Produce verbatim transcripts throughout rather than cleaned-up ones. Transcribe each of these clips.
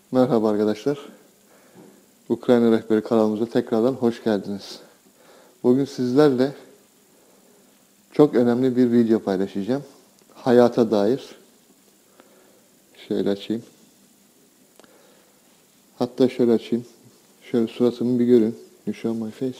Merhaba arkadaşlar. Ukrayna Rehberi kanalımıza tekrardan hoş geldiniz. Bugün sizlerle çok önemli bir video paylaşacağım. Hayata dair. Şöyle açayım. Hatta şöyle açayım. Şöyle suratımı bir görün. You show my face.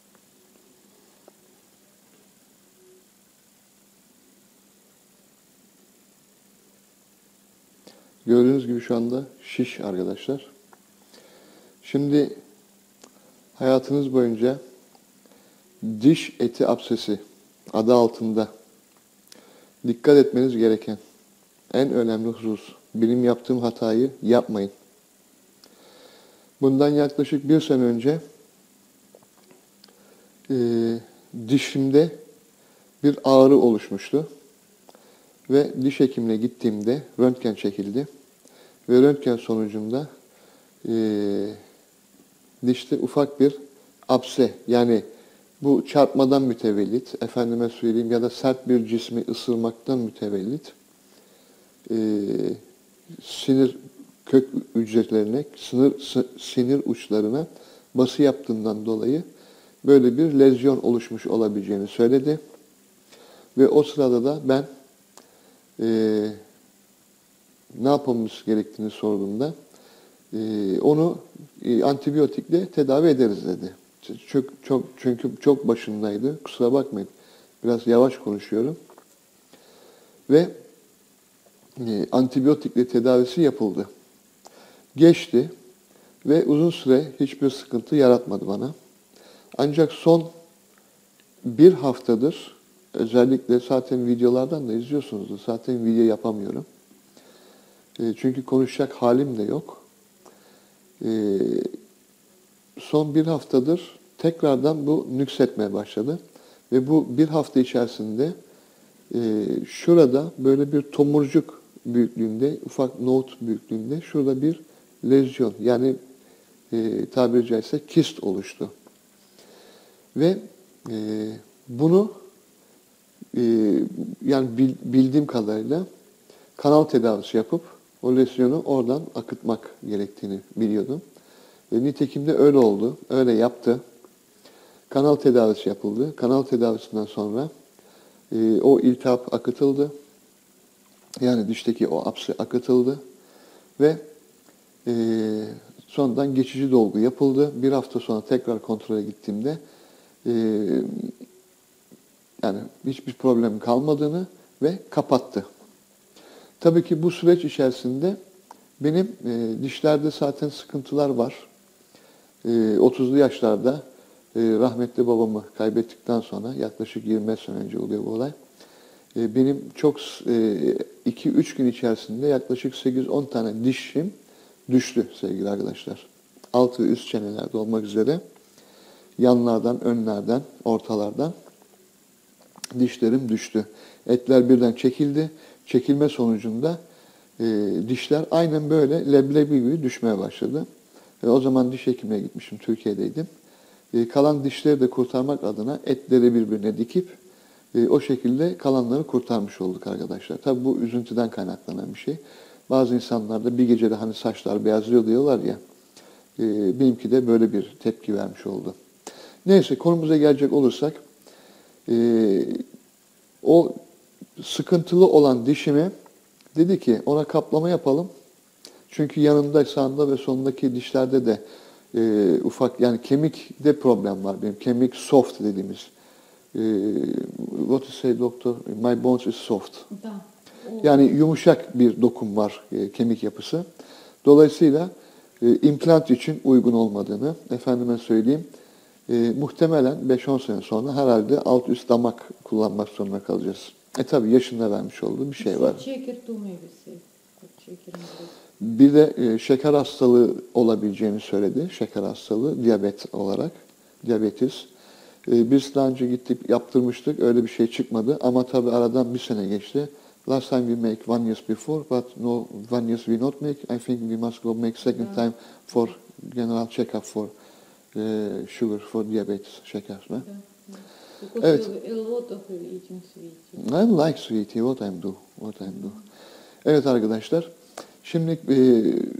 Gördüğünüz gibi şu anda şiş arkadaşlar. Şimdi hayatınız boyunca diş eti absesi adı altında dikkat etmeniz gereken en önemli husus. Benim yaptığım hatayı yapmayın. Bundan yaklaşık bir sene önce e, dişimde bir ağrı oluşmuştu. Ve diş hekimine gittiğimde röntgen çekildi. Ve röntgen sonucunda e, dişte ufak bir apse, yani bu çarpmadan mütevellit, efendime söyleyeyim, ya da sert bir cismi ısırmaktan mütevellit e, sinir kök hücrelerine, sinir, sinir uçlarına bası yaptığından dolayı böyle bir lezyon oluşmuş olabileceğini söyledi. Ve o sırada da ben e, ne yapmamız gerektiğini sorduğumda e, onu e, antibiyotikle tedavi ederiz dedi. Çok, çok, çünkü çok başındaydı. Kusura bakmayın. Biraz yavaş konuşuyorum. Ve e, antibiyotikle tedavisi yapıldı. Geçti ve uzun süre hiçbir sıkıntı yaratmadı bana. Ancak son bir haftadır, özellikle zaten videolardan da izliyorsunuzdur. Zaten video yapamıyorum. E, çünkü konuşacak halim de yok. E, son bir haftadır tekrardan bu nüksetmeye başladı. Ve bu bir hafta içerisinde e, şurada böyle bir tomurcuk büyüklüğünde, ufak nohut büyüklüğünde şurada bir lezyon, yani e, tabiri caizse kist oluştu. Ve e, bunu e, yani bildiğim kadarıyla kanal tedavisi yapıp o lezyonu oradan akıtmak gerektiğini biliyordum. E, nitekim de öyle oldu. Öyle yaptı. Kanal tedavisi yapıldı. Kanal tedavisinden sonra e, o iltihap akıtıldı. Yani dişteki o apse akıtıldı. Ve e, sonradan geçici dolgu yapıldı. Bir hafta sonra tekrar kontrole gittiğimde e, yani hiçbir problem kalmadığını ve kapattı. Tabii ki bu süreç içerisinde benim e, dişlerde zaten sıkıntılar var. E, otuzlu yaşlarda e, rahmetli babamı kaybettikten sonra, yaklaşık yirmi beş sene önce oluyor bu olay. E, benim çok iki üç gün içerisinde yaklaşık sekiz on tane dişim düştü sevgili arkadaşlar. Alt ve üst çenelerde olmak üzere yanlardan, önlerden, ortalardan dişlerim düştü. Etler birden çekildi. Çekilme sonucunda e, dişler aynen böyle leblebi gibi düşmeye başladı. Ve o zaman diş hekimine gitmişim, Türkiye'deydim. E, kalan dişleri de kurtarmak adına etleri birbirine dikip e, o şekilde kalanları kurtarmış olduk arkadaşlar. Tabii bu üzüntüden kaynaklanan bir şey. Bazı insanlarda bir gecede hani saçlar beyazlıyor diyorlar ya, e, benimki de böyle bir tepki vermiş oldu. Neyse, konumuza gelecek olursak, e, o sıkıntılı olan dişimi dedi ki ona kaplama yapalım. Çünkü yanında, sağında ve solundaki dişlerde de e, ufak, yani kemikte problem var benim. Kemik soft dediğimiz. E, what to say doctor? My bones is soft. Yani yumuşak bir dokum var, e, kemik yapısı. Dolayısıyla e, implant için uygun olmadığını, efendime söyleyeyim, e, muhtemelen beş on sene sonra herhalde alt üst damak kullanmak zorunda kalacağız. E tabi yaşında vermiş olduğu bir şey var. Bir de e, şeker hastalığı olabileceğini söyledi. Şeker hastalığı, diyabet olarak. Diyabetis. E, biz daha önce gittik, yaptırmıştık. Öyle bir şey çıkmadı. Ama tabi aradan bir sene geçti. Last time we make one years before, but no, one years we not make. I think we must go make second yeah. time for general check-up for uh, sugar, for diabetes, şeker. Yeah. Yeah. Evet. A lot of eating sweet. I like sweetie, what I'm do, what I'm do. Evet arkadaşlar, şimdi e,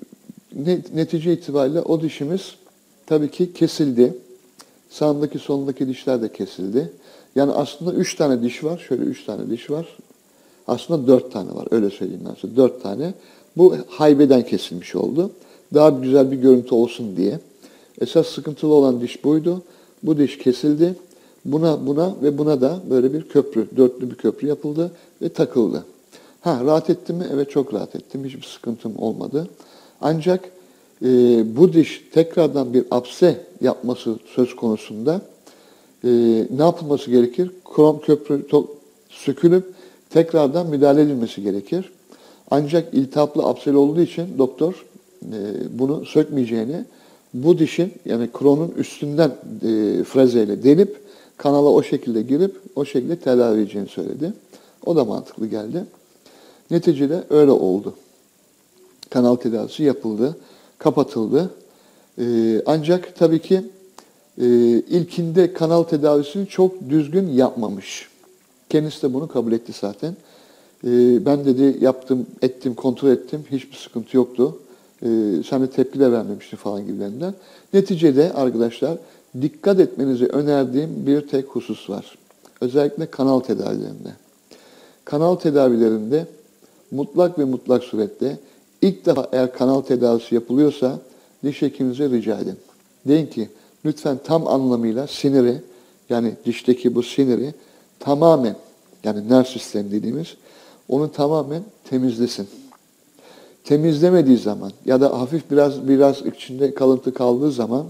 netice itibariyle o dişimiz tabii ki kesildi. Sağındaki solundaki dişler de kesildi. Yani aslında üç tane diş var. Şöyle üç tane diş var. Aslında dört tane var. Öyle söyleyeyim ben size. Dört tane. Bu haybeden kesilmiş oldu. Daha güzel bir görüntü olsun diye. Esas sıkıntılı olan diş buydu. Bu diş kesildi. Buna, buna ve buna da böyle bir köprü, dörtlü bir köprü yapıldı ve takıldı. Ha, rahat ettim mi? Evet, çok rahat ettim. Hiçbir sıkıntım olmadı. Ancak e, bu diş tekrardan bir apse yapması söz konusunda e, ne yapılması gerekir? Krom köprü sökülüp tekrardan müdahale edilmesi gerekir. Ancak iltihaplı apseli olduğu için doktor e, bunu sökmeyeceğini, bu dişin yani kronun üstünden e, frezeyle delip kanala o şekilde girip o şekilde tedavi edeceğini söyledi. O da mantıklı geldi. Neticede öyle oldu. Kanal tedavisi yapıldı, kapatıldı. Ee, ancak tabii ki e, ilkinde kanal tedavisini çok düzgün yapmamış. Kendisi de bunu kabul etti zaten. Ee, ben dedi yaptım, ettim, kontrol ettim. Hiçbir sıkıntı yoktu. Ee, sen de tepki de vermemiştin falan gibilerinden. Neticede arkadaşlar dikkat etmenizi önerdiğim bir tek husus var. Özellikle kanal tedavilerinde. Kanal tedavilerinde mutlak ve mutlak surette ilk defa eğer kanal tedavisi yapılıyorsa diş hekiminize rica edin. Deyin ki lütfen tam anlamıyla siniri, yani dişteki bu siniri tamamen, yani nerv sistemi dediğimiz, onu tamamen temizlesin. Temizlemediği zaman ya da hafif biraz biraz içinde kalıntı kaldığı zaman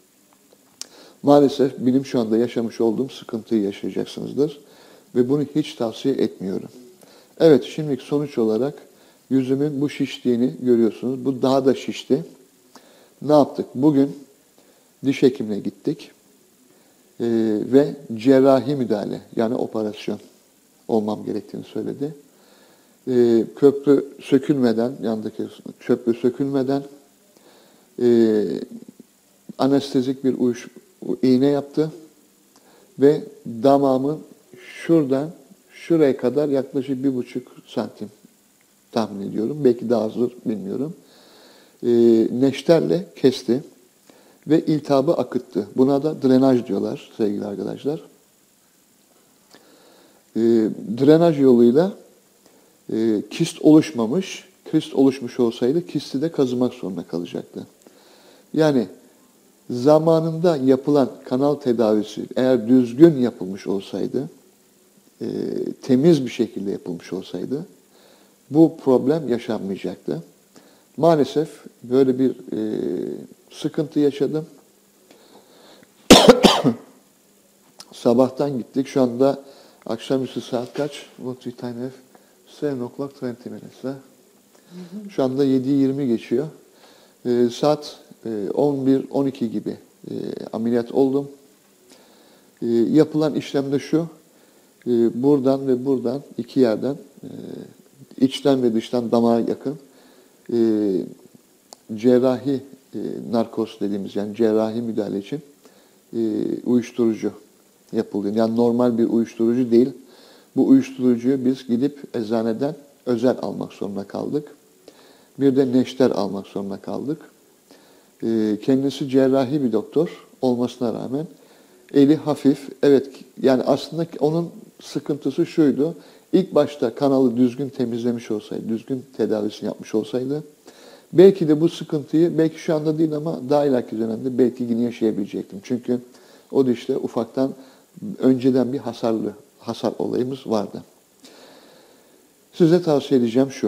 maalesef benim şu anda yaşamış olduğum sıkıntıyı yaşayacaksınızdır. Ve bunu hiç tavsiye etmiyorum. Evet, şimdilik sonuç olarak yüzümün bu şiştiğini görüyorsunuz. Bu daha da şişti. Ne yaptık? Bugün diş hekimine gittik. Ee, ve cerrahi müdahale, yani operasyon olmam gerektiğini söyledi. Ee, köprü sökülmeden, yandaki köprü sökülmeden e, anestezik bir uyuş, iğne yaptı. Ve damağımın şuradan şuraya kadar yaklaşık bir buçuk santim tahmin ediyorum. Belki daha azdır, bilmiyorum. E, neşterle kesti ve iltihabı akıttı. Buna da drenaj diyorlar sevgili arkadaşlar. E, drenaj yoluyla e, kist oluşmamış. Kist oluşmuş olsaydı kisti de kazımak zorunda kalacaktı. Yani zamanında yapılan kanal tedavisi eğer düzgün yapılmış olsaydı, e, temiz bir şekilde yapılmış olsaydı bu problem yaşanmayacaktı. Maalesef böyle bir e, sıkıntı yaşadım. Sabahtan gittik. Şu anda akşamüstü saat kaç? What we time have? seven o'clock twenty minutes. Şu anda yedi yirmi geçiyor. E, saat e, on bir on iki gibi e, ameliyat oldum. E, yapılan işlemde şu. E, buradan ve buradan iki yerden e, içten ve dıştan damağa yakın e, cerrahi e, narkoz dediğimiz, yani cerrahi müdahale için e, uyuşturucu yapıldı. Yani normal bir uyuşturucu değil. Bu uyuşturucuyu biz gidip eczaneden özel almak zorunda kaldık. Bir de neşter almak zorunda kaldık. E, kendisi cerrahi bir doktor olmasına rağmen eli hafif. Evet, yani aslında onun sıkıntısı şuydu. İlk başta kanalı düzgün temizlemiş olsaydı, düzgün tedavisini yapmış olsaydı, belki de bu sıkıntıyı, belki şu anda değil ama daha ileriki dönemde belki yine yaşayabilecektim. Çünkü o dişte ufaktan önceden bir hasarlı, hasar olayımız vardı. Size tavsiye edeceğim şu.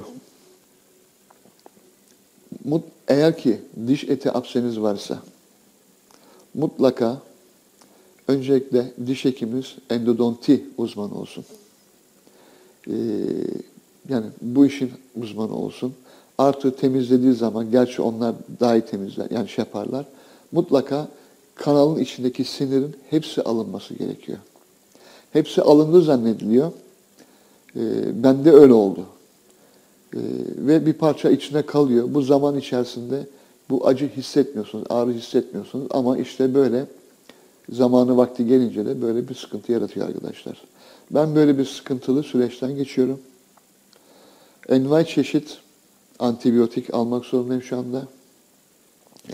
Eğer ki diş eti apseniz varsa, mutlaka öncelikle diş hekiminiz endodonti uzmanı olsun. Ee, yani bu işin uzmanı olsun. Artı temizlediği zaman, gerçi onlar daha iyi temizler, yani şey yaparlar. Mutlaka kanalın içindeki sinirin hepsi alınması gerekiyor. Hepsi alındığı zannediliyor. Ee, bende öyle oldu. Ee, ve bir parça içine kalıyor. Bu zaman içerisinde bu acı hissetmiyorsunuz, ağrı hissetmiyorsunuz. Ama işte böyle zamanı vakti gelince de böyle bir sıkıntı yaratıyor arkadaşlar. Ben böyle bir sıkıntılı süreçten geçiyorum. Envai çeşit antibiyotik almak zorundayım şu anda.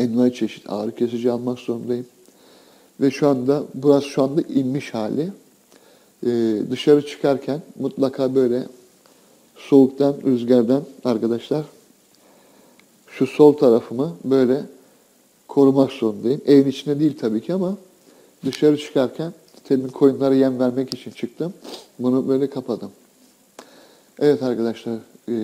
envai çeşit ağrı kesici almak zorundayım. Ve şu anda, burası şu anda inmiş hali. Ee, dışarı çıkarken mutlaka böyle soğuktan, rüzgardan arkadaşlar şu sol tarafımı böyle korumak zorundayım. Evin içinde değil tabii ki ama dışarı çıkarken temin koyunlara yem vermek için çıktım. Bunu böyle kapadım. Evet arkadaşlar, e,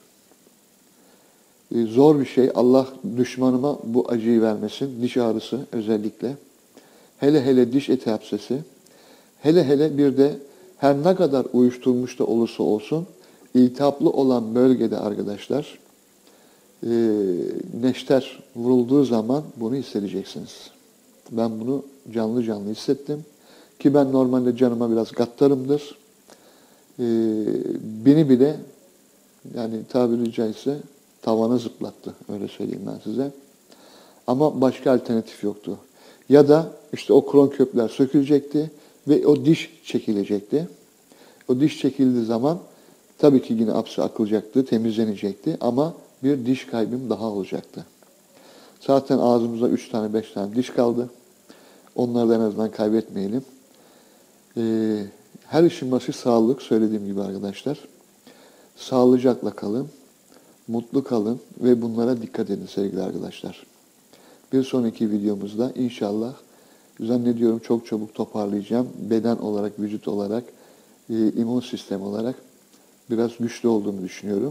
e, zor bir şey. Allah düşmanıma bu acıyı vermesin. Diş ağrısı özellikle. Hele hele diş eti hapsesi. Hele hele bir de her ne kadar uyuşturmuş da olursa olsun iltihaplı olan bölgede arkadaşlar e, neşter vurulduğu zaman bunu hissedeceksiniz. Ben bunu canlı canlı hissettim. Ki ben normalde canıma biraz gaddarımdır. E, beni bile yani tabiri caizse tavana zıplattı. Öyle söyleyeyim ben size. Ama başka alternatif yoktu. Ya da işte o kron kökler sökülecekti ve o diş çekilecekti. O diş çekildiği zaman tabii ki yine apse akılacaktı, temizlenecekti ama bir diş kaybım daha olacaktı. Zaten ağzımızda üç tane, beş tane diş kaldı. Onları da en azından kaybetmeyelim. Ee, her işin başı sağlık, söylediğim gibi arkadaşlar. Sağlıcakla kalın, mutlu kalın ve bunlara dikkat edin sevgili arkadaşlar. Bir sonraki videomuzda inşallah zannediyorum çok çabuk toparlayacağım. Beden olarak, vücut olarak, e, immün sistem olarak biraz güçlü olduğumu düşünüyorum.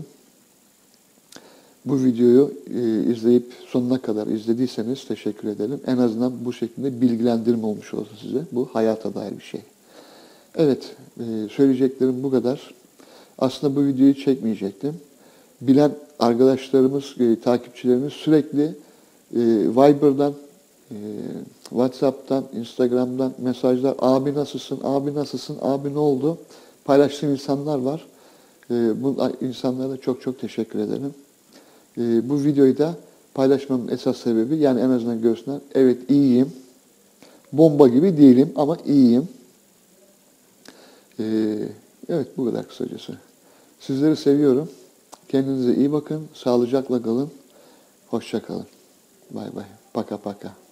Bu videoyu e, izleyip sonuna kadar izlediyseniz teşekkür ederim. En azından bu şekilde bilgilendirme olmuş olsa size. Bu hayata dair bir şey. Evet, e, söyleyeceklerim bu kadar. Aslında bu videoyu çekmeyecektim. Bilen arkadaşlarımız, e, takipçilerimiz sürekli e, Viber'dan, e, WhatsApp'tan, Instagram'dan mesajlar, abi nasılsın, abi nasılsın, abi ne oldu? Paylaştığım insanlar var. E, bu insanlara da çok çok teşekkür ederim. E, bu videoyu da paylaşmamın esas sebebi, yani en azından görsünler, evet iyiyim, bomba gibi değilim ama iyiyim. E, evet bu kadar kısacası. Sizleri seviyorum. Kendinize iyi bakın, sağlıcakla kalın, hoşça kalın. Bay bay, paka paka.